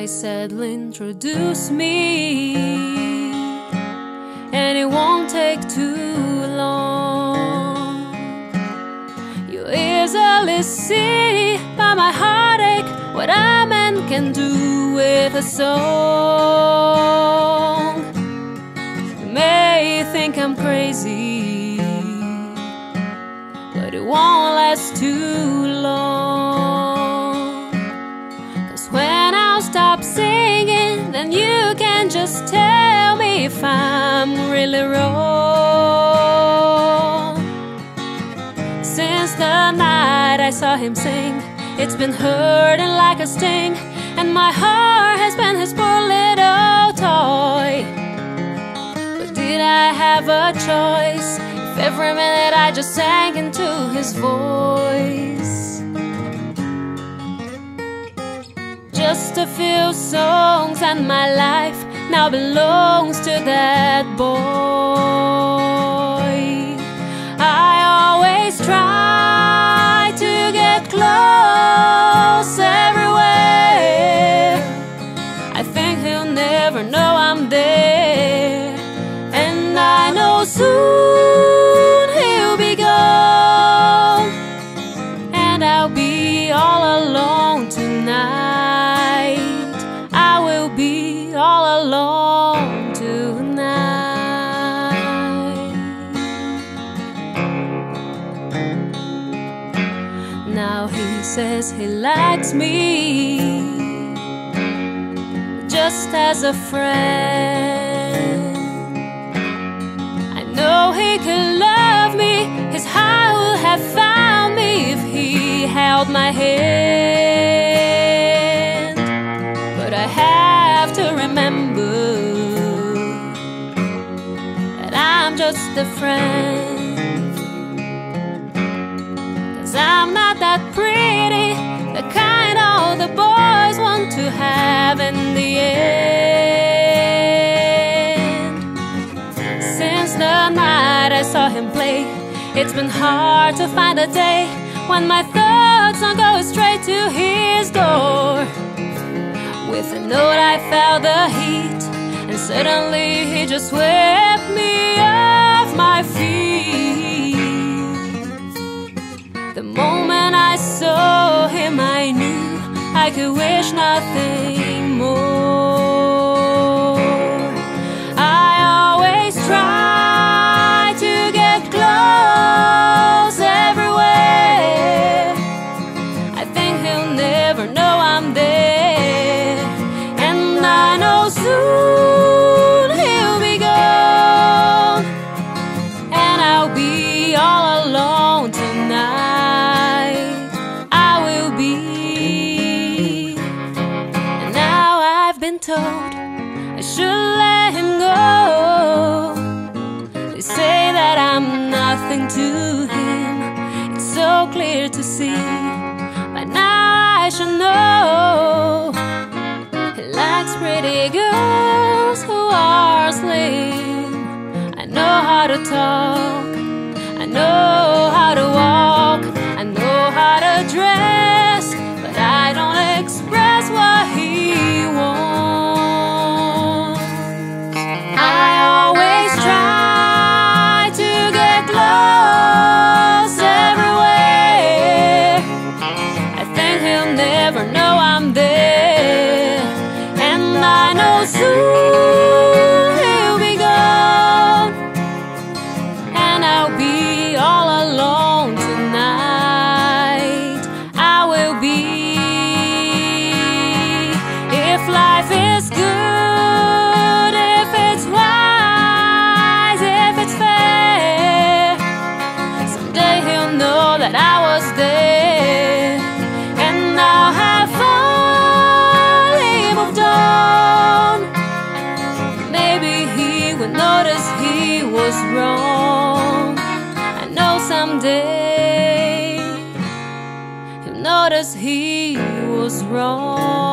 I said, introduce me, and it won't take too long. You easily see by my heartache what a man can do with a song. You may think I'm crazy, but it won't last too long. 'Cause when I'll stop singing, then you can just tell me if I'm really wrong. Since the night I saw him sing, it's been hurting like a sting, and my heart has been his poor little toy. But did I have a choice if every minute I just sank into his voice? Just a few songs and my life now belongs to that boy. I always try to get close everywhere. I think he'll never know I'm there, and I know soon he'll be gone, and I'll be all alone tonight. I will be all alone tonight. Now he says he likes me just as a friend. I know he could love me, his heart would have found me if he held my hand. But I have to remember that I'm just a friend. 'Cause I'm not that pretty, the kind all the boys want to have in the end. Since the night I saw him play, it's been hard to find a day when my thoughts don't go straight to his door. With a note I felt the heat, and suddenly he just swept me off my feet. The moment I saw him, I knew I could wish nothing more. I always try to get close everywhere. I think he'll never know I'm there, and I know soon he'll be gone, and I'll be all alone tonight. I will be. And now I've been told I should let him go. They say that I'm nothing to him, it's so clear to see. But now I should know he likes pretty girls who are slim. I know how to talk, I know how to walk, I know how to dress, but I don't express what he wants. I always try to get close everywhere. I think he'll never know I'm there, and I know soon he'll be gone, and I'll be all alone tonight. I will be. If life is good, if it's wise, if it's fair, someday he'll know that I was there, and I'll have finally moved on. Maybe he would notice he was wrong. I know someday he'll notice he was wrong.